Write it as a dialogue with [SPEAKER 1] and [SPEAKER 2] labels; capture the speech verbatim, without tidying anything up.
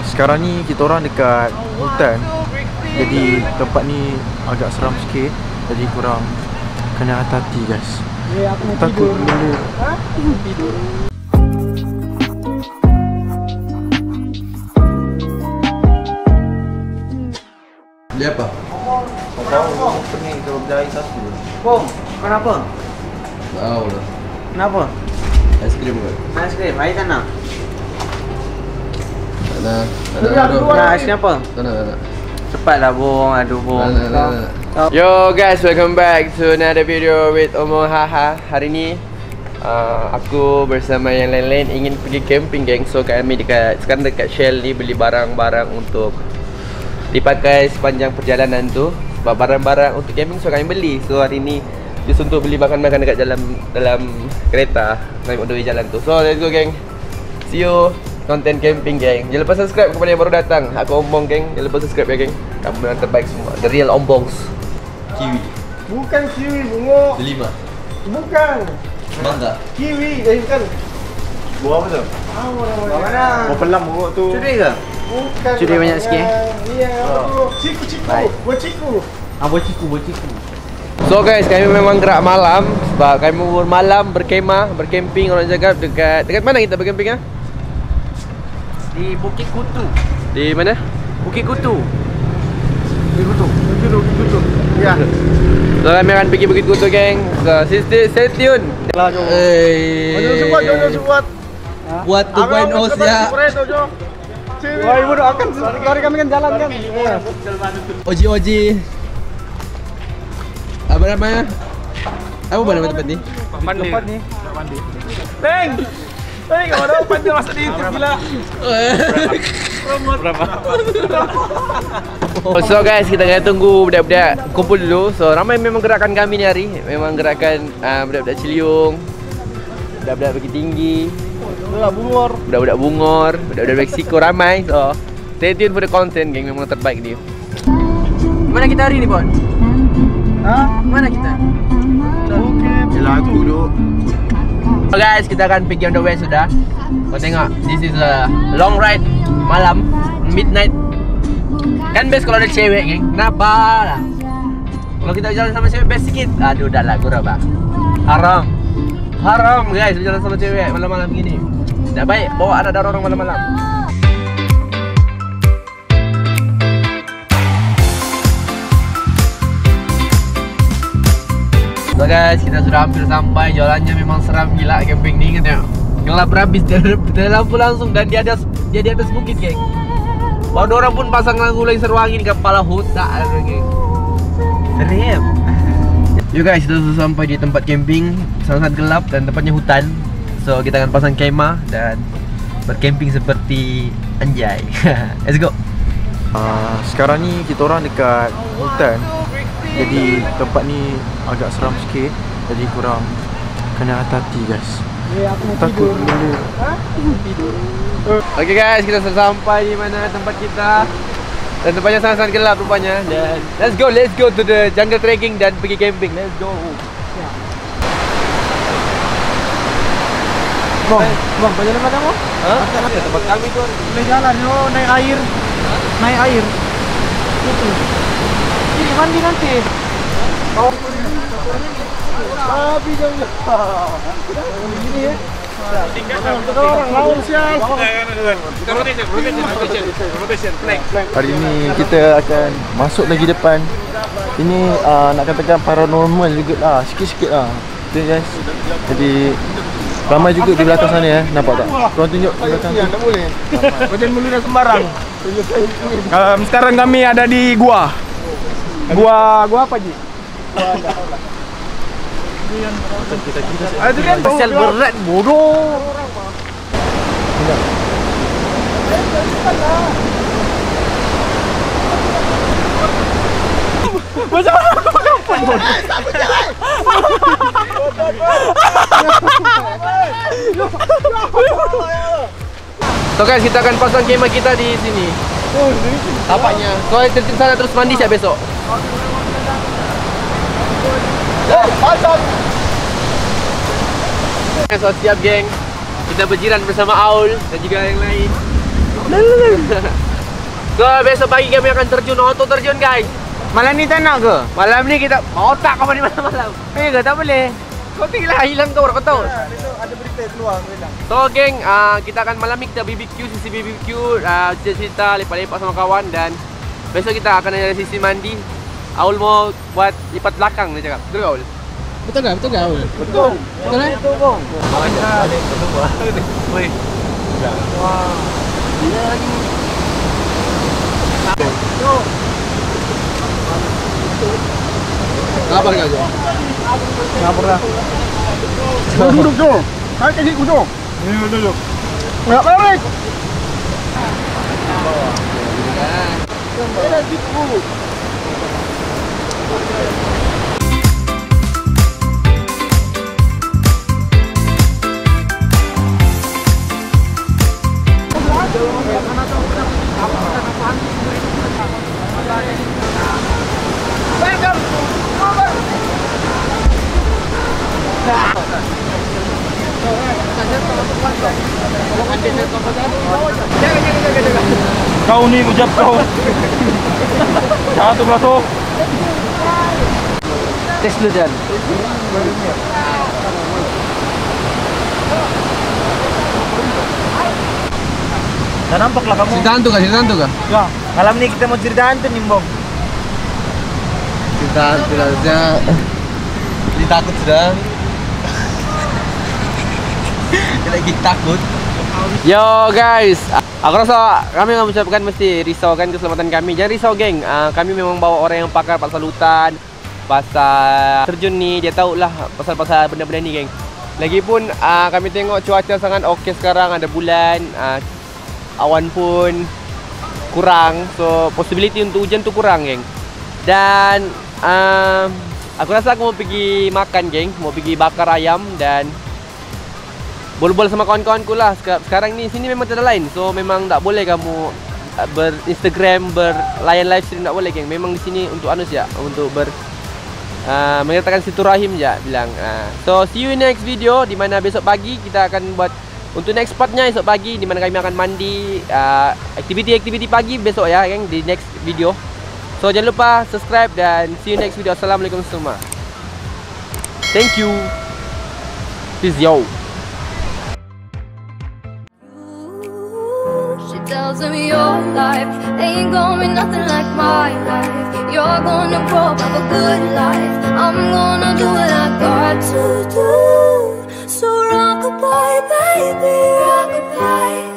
[SPEAKER 1] Sekarang ni kita orang dekat hutan. Jadi tempat ni agak seram sikit. Jadi korang kena hati-hati guys.
[SPEAKER 2] Ya, aku mau
[SPEAKER 1] Takut
[SPEAKER 2] tidur.
[SPEAKER 1] benda.
[SPEAKER 2] Ha? Tidur.
[SPEAKER 1] Beli apa? Kau tahu pening kalau beli air satu.
[SPEAKER 2] Pom, kenapa?
[SPEAKER 1] Tahu lah.
[SPEAKER 2] Kenapa?
[SPEAKER 1] Aiskrim ke?
[SPEAKER 2] Aiskrim, air tanah.
[SPEAKER 1] Tak nak. Tak
[SPEAKER 2] Nak
[SPEAKER 1] nak.
[SPEAKER 2] aiskrim apa?
[SPEAKER 1] Tak nak, tak nak.
[SPEAKER 2] Cepatlah Bong, aduh Bong.
[SPEAKER 1] Tak nak, tak nak.
[SPEAKER 3] Yo guys, welcome back to another video with Omo Haha. Hari ni uh, aku bersama yang lain-lain ingin pergi camping geng. So kami dekat sekarang dekat Shell ni beli barang-barang untuk dipakai sepanjang perjalanan tu. Sebab barang-barang untuk camping so kami beli. So hari ni just untuk beli makan-makan dekat dalam dalam kereta kami on the way jalan tu. So let's go geng. See you konten camping geng. Jangan lupa subscribe kepada yang baru datang. Aku Ombong geng. Jangan lupa subscribe ya geng. Kamu yang terbaik semua. The real Ombongs. Kiwi.
[SPEAKER 2] Bukan kiwi, bungo.
[SPEAKER 1] Delima.
[SPEAKER 2] Bukan.
[SPEAKER 1] Mangga.
[SPEAKER 2] Kiwi, eh bukan.
[SPEAKER 1] Buah apa tu?
[SPEAKER 2] Buah mana?
[SPEAKER 1] Buah pelam buruk tu.
[SPEAKER 2] Curi ke? Bukan.
[SPEAKER 3] Curi banyak sikit.
[SPEAKER 2] Iya, apa tu? Ciku-ciku. Buah ciku.
[SPEAKER 3] Ah, buat ciku, buat ciku. So guys, kami memang gerak malam sebab kami bermalam berkemah, bercamping orang cakap dekat dekat mana kita bercamping ah?
[SPEAKER 2] Di Bukit Kutu.
[SPEAKER 3] Di mana?
[SPEAKER 2] Bukit Kutu. Bukit Kutu. Bukit Kutu. Bukit Kutu. Ya.
[SPEAKER 3] So kami akan pergi Bukit Kutu geng. So stay, stay tune.
[SPEAKER 2] Lah jo.
[SPEAKER 3] Hey.
[SPEAKER 2] Jangan sebut, jangan sebut.
[SPEAKER 3] Buat two point oh ya.
[SPEAKER 2] Wah, ibu doakan lari kami kan jalan kan.
[SPEAKER 3] Oji Oji. Apa namanya? Apa nama tempat ni?
[SPEAKER 2] Tempat ni. Teng. Teng, kalau ada panjang masa di YouTube gila. Berapa?
[SPEAKER 3] So guys, kita kena tunggu budak-budak kumpul dulu. So ramai memang gerakan kami ni hari. Memang gerakan uh, budak-budak Ciliung, budak-budak Bukit Tinggi,
[SPEAKER 2] Budak bungor.
[SPEAKER 3] budak-budak Bungor, budak-budak Meksiko ramai. So stay tune for the content geng, memang terbaik dia. Mana kita hari ni, Bon?
[SPEAKER 2] Ha?
[SPEAKER 3] Mana kita?
[SPEAKER 2] Bukit.
[SPEAKER 1] Yelah aku duduk.
[SPEAKER 3] So guys, kita akan pergi on the way sudah. Kau tengok, this is a long ride malam, midnight. Kan best kalau ada cewek geng. Kenapa lah? Kalau kita jalan sama cewek best sikit. Aduh dah lah gurau bang. Haram. Haram guys berjalan sama cewek malam-malam gini. Dah baik bawa anak orang malam-malam. So guys, kita sudah hampir sampai. Jalannya memang seram gila camping ni kan tengok. Gelap habis dari lampu langsung dan dia ada dia di atas bukit geng. Baru orang pun pasang lampu laser wangi di kepala hutan geng. Serem. Yo guys, kita sudah sampai di tempat camping. Sangat gelap dan tempatnya hutan. So kita akan pasang kemah dan bercamping seperti anjay. Let's go.
[SPEAKER 1] Uh, sekarang ni kita orang dekat hutan. Jadi tempat ni agak seram sikit. Jadi korang kena hati-hati guys.
[SPEAKER 2] Ya, aku mau
[SPEAKER 1] Takut
[SPEAKER 2] tidur.
[SPEAKER 1] benda.
[SPEAKER 2] Ha? Tidur.
[SPEAKER 3] Okay guys, kita sudah sampai di mana tempat kita. Dan tempatnya sangat-sangat gelap rupanya. Dan let's go, let's go to the jungle trekking dan pergi camping. Let's go.
[SPEAKER 2] Bang, bang, berjalan mana kamu?
[SPEAKER 3] Hah? Ya, tempat kami tu.
[SPEAKER 2] Boleh jalan yo, naik air. Naik air. Itu. Ini mandi nanti. Oh. Tapi jauh. Ini ya. Orang lawan sial.
[SPEAKER 1] Hari ni kita akan masuk lagi depan. Ini uh, nak katakan paranormal juga lah. Sikit-sikit lah. Betul guys. Jadi ramai juga di belakang sana ya. Nampak tak? Korang tunjuk di belakang tu.
[SPEAKER 2] Tak boleh. Jangan melina sembarang. Um, sekarang kami ada di gua. Gua gua apa Ji? Ah, itu kan
[SPEAKER 3] Pasal berat bodoh.
[SPEAKER 2] Macam
[SPEAKER 3] So guys, kita akan pasang kemah kita di sini. Tapaknya. So tertib sana terus mandi siap besok.
[SPEAKER 2] pasang.
[SPEAKER 3] So siap geng. Kita berjiran bersama Aul dan juga yang lain. So besok pagi kami akan terjun, auto terjun guys.
[SPEAKER 2] Malam ni tak nak ke?
[SPEAKER 3] Malam ni kita mau tak kau di malam-malam.
[SPEAKER 2] Eh ke tak boleh?
[SPEAKER 3] Kau tinggal hilang kau kau tahu.
[SPEAKER 1] Ada berita keluar hilang.
[SPEAKER 3] So geng, uh, kita akan malam ni kita B B Q, sisi B B Q, uh, cerita-cerita, lepak-lepak sama kawan. Dan besok kita akan ada sisi mandi. Aul mau buat lipat belakang dia cakap. Betul Aul?
[SPEAKER 2] Betul tak? Betul tak Aul?
[SPEAKER 3] Betul.
[SPEAKER 2] Betul eh?
[SPEAKER 1] Betul bang.
[SPEAKER 3] Woi. Wah. Dia lagi.
[SPEAKER 2] Lapar kau je?
[SPEAKER 1] Lapar dah.
[SPEAKER 2] Duduk tu. Hai kaki duduk.
[SPEAKER 1] Ni duduk.
[SPEAKER 2] Enggak balik.
[SPEAKER 1] Dah tipu. Kau ni ujab kau. Jatuh masuk.
[SPEAKER 3] Tes dulu Jan.
[SPEAKER 1] Dah nampak lah kamu.
[SPEAKER 2] Cerita hantu kah? Cerita hantu kah?
[SPEAKER 1] Ya, malam ni kita mau cerita hantu nih, Bang.
[SPEAKER 2] Cerita hantu lah. Saya jadi takut sudah. Dia lagi takut.
[SPEAKER 3] Yo guys, aku rasa kami mengucapkan mesti risau kan keselamatan kami. Jangan risau geng, uh, kami memang bawa orang yang pakar pasal hutan, pasal terjun ni. Dia tahulah pasal-pasal benda-benda ni geng. Lagipun uh, kami tengok cuaca sangat okey sekarang, ada bulan, uh, awan pun kurang. So possibility untuk hujan tu kurang geng. Dan uh, aku rasa aku mau pergi makan geng, mau pergi bakar ayam dan bol-bol sama kawan-kawanku lah. Sekarang ni sini memang tak ada lain. So memang tak boleh kamu ber-Instagram, berlayan live stream, tak boleh geng. Memang di sini untuk anu saja, untuk ber uh, menyatakan silaturahim saja bilang. Uh, so see you in next video, di mana besok pagi kita akan buat untuk next partnya esok pagi, di mana kami akan mandi, uh, aktiviti-aktiviti pagi besok ya geng, di next video. So jangan lupa subscribe dan see you next video. Assalamualaikum semua. Thank you. Peace yo.
[SPEAKER 4] Tells me your life ain't gonna be nothing like my life. You're gonna grow up, have a good life. I'm gonna do what I got to do. So rock-a-bye, baby, rock-a-bye.